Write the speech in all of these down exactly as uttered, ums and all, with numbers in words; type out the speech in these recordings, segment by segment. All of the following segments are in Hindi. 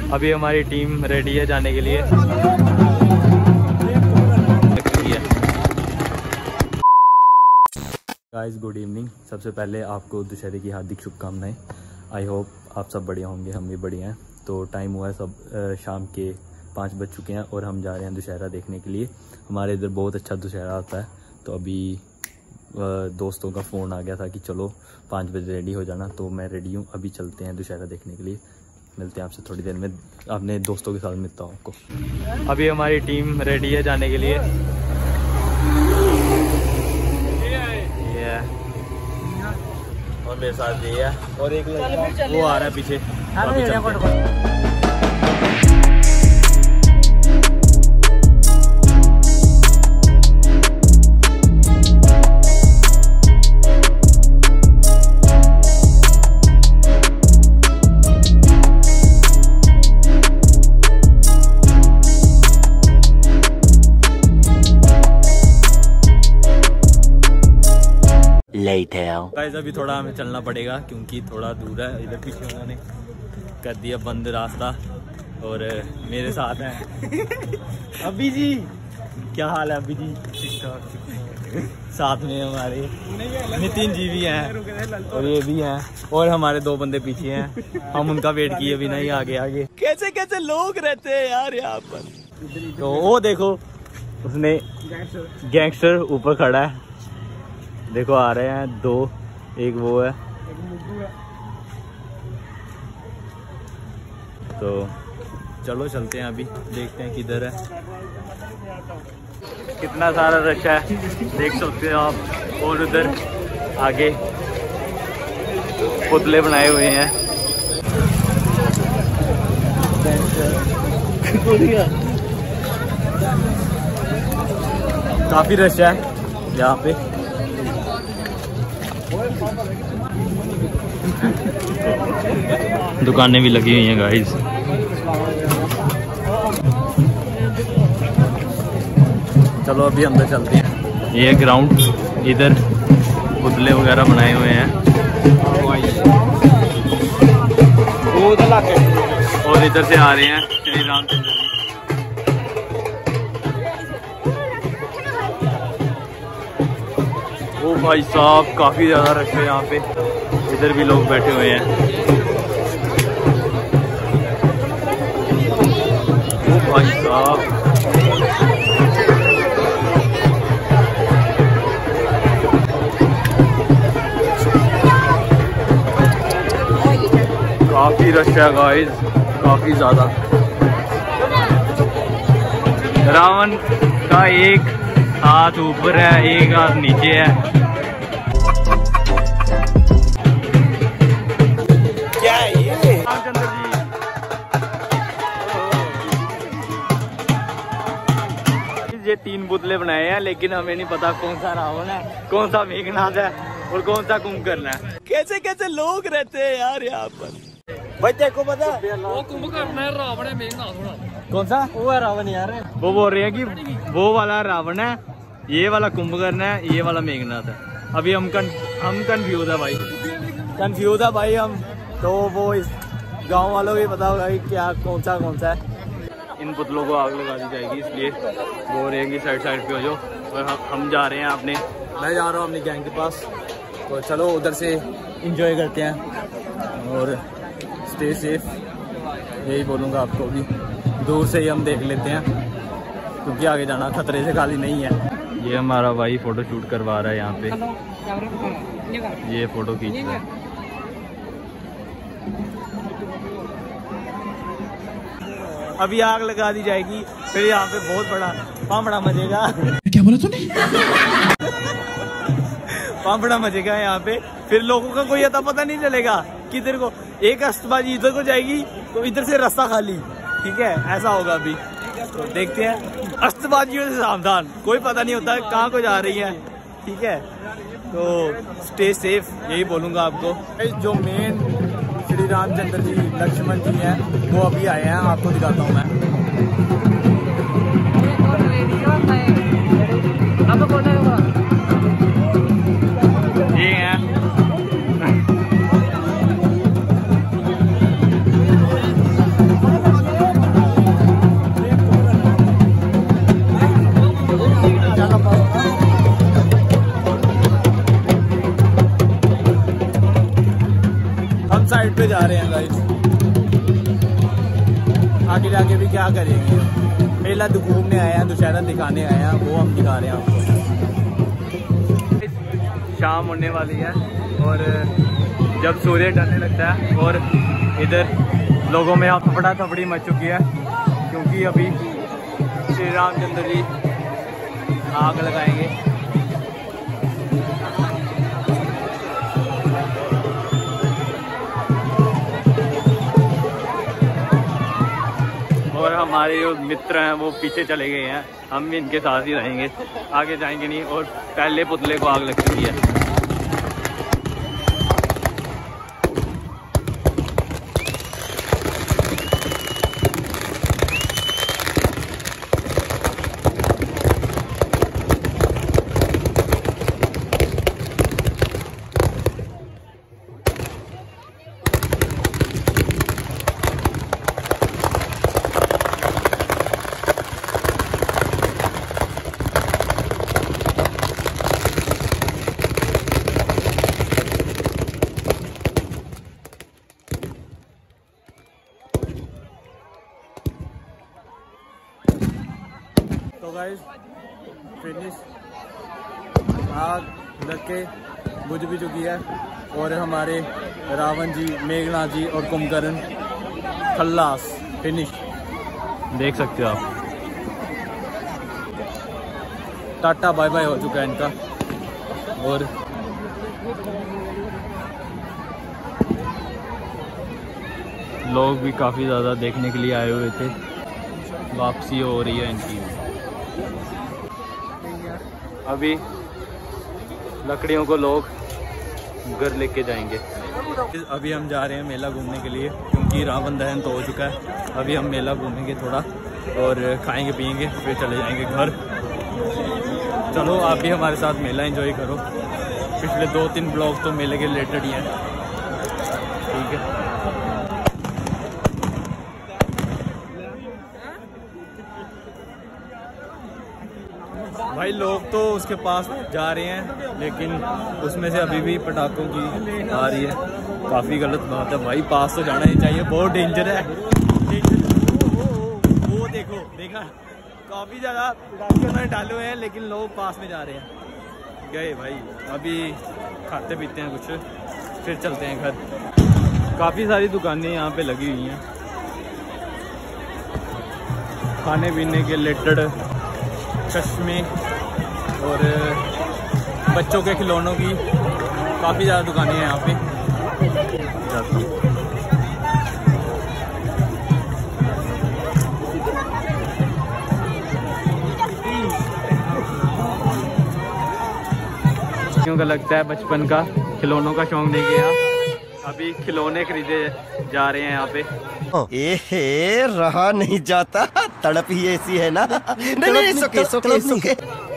अभी हमारी टीम रेडी है जाने के लिए। Guys good evening. सबसे पहले आपको दशहरे की हार्दिक शुभकामनाएं। आई होप आप सब बढ़िया होंगे, हम भी बढ़िया हैं। तो टाइम हुआ है सब शाम के पाँच बज चुके हैं और हम जा रहे हैं दशहरा देखने के लिए। हमारे इधर बहुत अच्छा दशहरा होता है। तो अभी दोस्तों का फ़ोन आ गया था कि चलो पाँच बजे रेडी हो जाना, तो मैं रेडी हूँ। अभी चलते हैं दशहरा देखने के लिए। मिलते हैं आपसे थोड़ी देर में, अपने दोस्तों के साथ मिलता हूँ आपको। अभी हमारी टीम रेडी है जाने के लिए। ये और मेरे साथ ये है और एक लड़का वो आ रहा है पीछे। गाइस अभी थोड़ा हमें चलना पड़ेगा क्योंकि थोड़ा दूर है। इधर पीछे उन्होंने कर दिया बंद रास्ता और मेरे साथ हैं अभी जी। क्या हाल है अभी जी? ठीक ठाक। साथ में हमारे नितिन जी भी हैं और ये भी हैं और हमारे दो बंदे पीछे हैं। हम उनका वेट किए अभी नहीं आगे आगे। कैसे कैसे लोग रहते हैं यार यहाँ पर। तो वो देखो उसने गैंगस्टर ऊपर खड़ा है, देखो आ रहे हैं दो, एक वो है। तो चलो चलते हैं, अभी देखते हैं किधर है। कितना सारा रश है देख सकते हो आप। और उधर आगे पुतले बनाए हुए हैं। काफी रश है यहाँ पे। दुकानें भी लगी हुई हैं गाइस। चलो अभी अंदर चलते हैं। ये ग्राउंड, इधर पुतले वगैरह बनाए हुए हैं और इधर से आ रहे हैं श्री रामचंद्र जी। ओ भाई साहब काफी ज्यादा रश है यहाँ पे। इधर भी लोग बैठे हुए हैं। ओ भाई साहब काफी रश है गाइस, काफी ज्यादा। रावण का एक हाथ ऊपर है, एक हाथ नीचे है। क्या है ये? रामचंद्र जी ये तीन पुतले बनाए हैं, लेकिन हमें नहीं पता कौन सा रावण है, कौन सा मेघनाथ है और कौन सा कुंभकर्ण है। कैसे कैसे लोग रहते हैं यार यहाँ पर। बच्चे को पता वो कुंभकर्ण है, रावण है मेघनाथ। कौन सा? वो है रावण यार। वो बोल रहे हैं कि वो वाला रावण है, ये वाला कुंभकर्ण है, ये वाला मेघनाथ है। अभी हम कन, हम कंफ्यूज है भाई, कंफ्यूज है भाई हम। तो वो इस गांव वालों को पता होगा कि क्या कौन सा कौन सा है। इन पुतलों को आग लगा दी जाएगी, इसलिए बोल रहे हैं कि साइड साइड पे हो जाओ। और हम, हम जा रहे हैं अपने, मैं जा रहा हूँ अपनी गैंग के पास। तो चलो उधर से इंजॉय करते हैं और स्टे सेफ, यही बोलूँगा आपको। भी दूर से ही हम देख लेते हैं क्योंकि आगे जाना खतरे से खाली नहीं है। ये हमारा भाई फोटो शूट करवा रहा है यहाँ पे, ये फोटो खींच रहा है। अभी आग लगा दी जाएगी, फिर यहाँ पे बहुत बड़ा पामड़ा मचेगा। क्या बोला तूने? पामड़ा मचेगा यहाँ पे, फिर लोगों का कोई अता पता नहीं चलेगा किधर को। एक अस्तबाजी इधर को जाएगी तो इधर से रास्ता खाली, ठीक है, ऐसा होगा। अभी तो देखते हैं, अस्तबाजियों से सावधान, कोई पता नहीं होता कहाँ को जा रही है, ठीक है। तो स्टे सेफ, यही बोलूँगा आपको। जो मेन श्री रामचंद्र जी लक्ष्मण जी हैं वो अभी आए हैं, आपको दिखाता हूँ मैं। ये हैं हम साइड पे जा रहे हैं गाइस, आगे जाके भी क्या करेंगे। मेला तो घूमने आए हैं, दुशहरा दिखाने आए हैं, वो हम दिखा रहे हैं आपको। शाम होने वाली है और जब सूर्य ढलने लगता है और इधर लोगों में थपड़ा थपड़ी मच चुकी है, क्योंकि अभी श्री रामचंद्र जी आग लगाएंगे। और हमारे जो मित्र हैं वो पीछे चले गए हैं, हम भी इनके साथ ही रहेंगे, आगे जाएंगे नहीं। और पहले पुतले को आग लग चुकी है। तो गाइस फिनिश, आग लग के बुझ भी चुकी है और हमारे रावण जी, मेघनाथ जी और कुंभकर्ण खल्लास फिनिश, देख सकते हो आप। टाटा बाय बाय हो चुका है इनका। और लोग भी काफ़ी ज़्यादा देखने के लिए आए हुए थे। वापसी हो रही है इनकी। अभी लकड़ियों को लोग घर लेके जाएंगे। अभी हम जा रहे हैं मेला घूमने के लिए, क्योंकि रावण दहन तो हो चुका है। अभी हम मेला घूमेंगे थोड़ा और खाएंगे पिएंगे, फिर चले जाएंगे घर। चलो आप भी हमारे साथ मेला एंजॉय करो। पिछले दो तीन ब्लॉग तो मेले के रिलेटेड ही हैं, ठीक है। भाई लोग तो उसके पास जा रहे हैं, लेकिन उसमें से अभी भी पटाखों की आ रही है। काफ़ी गलत बात है भाई, पास तो जाना ही चाहिए, बहुत डेंजर है। वो, वो देखो, देखा काफ़ी ज़्यादा पटाखे उन्होंने डाले हुए हैं, लेकिन लोग पास में जा रहे हैं। गए भाई, अभी खाते पीते हैं कुछ, फिर चलते हैं घर। काफ़ी सारी दुकानें यहाँ पे लगी हुई हैं, खाने पीने के रिलेटेड, चश्मे और बच्चों के खिलौनों की काफ़ी ज़्यादा दुकानें हैं यहाँ पे। क्यों का लगता है बचपन का खिलौनों का शौक नहीं गया, अभी खिलौने खरीदे जा रहे हैं यहाँ पे। ए रहा नहीं जाता, तड़प ही ऐसी है ना। नहीं नहीं सुके सुके सुके।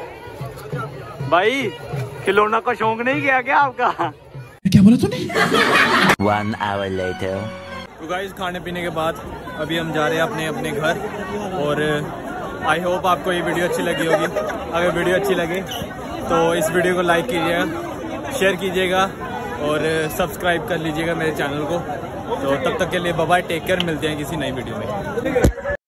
भाई खिलौना का शौक नहीं गया क्या आपका? क्या बोला तूने? One hour later. तो गाइस खाने पीने के बाद अभी हम जा रहे हैं अपने अपने घर। और आई होप आपको ये वीडियो अच्छी लगी होगी। अगर वीडियो अच्छी लगे तो इस वीडियो को लाइक कीजिएगा, शेयर कीजिएगा और सब्सक्राइब कर लीजिएगा मेरे चैनल को। तो तब तक के लिए बाय बाय, टेक केयर, मिलते हैं किसी नई वीडियो में।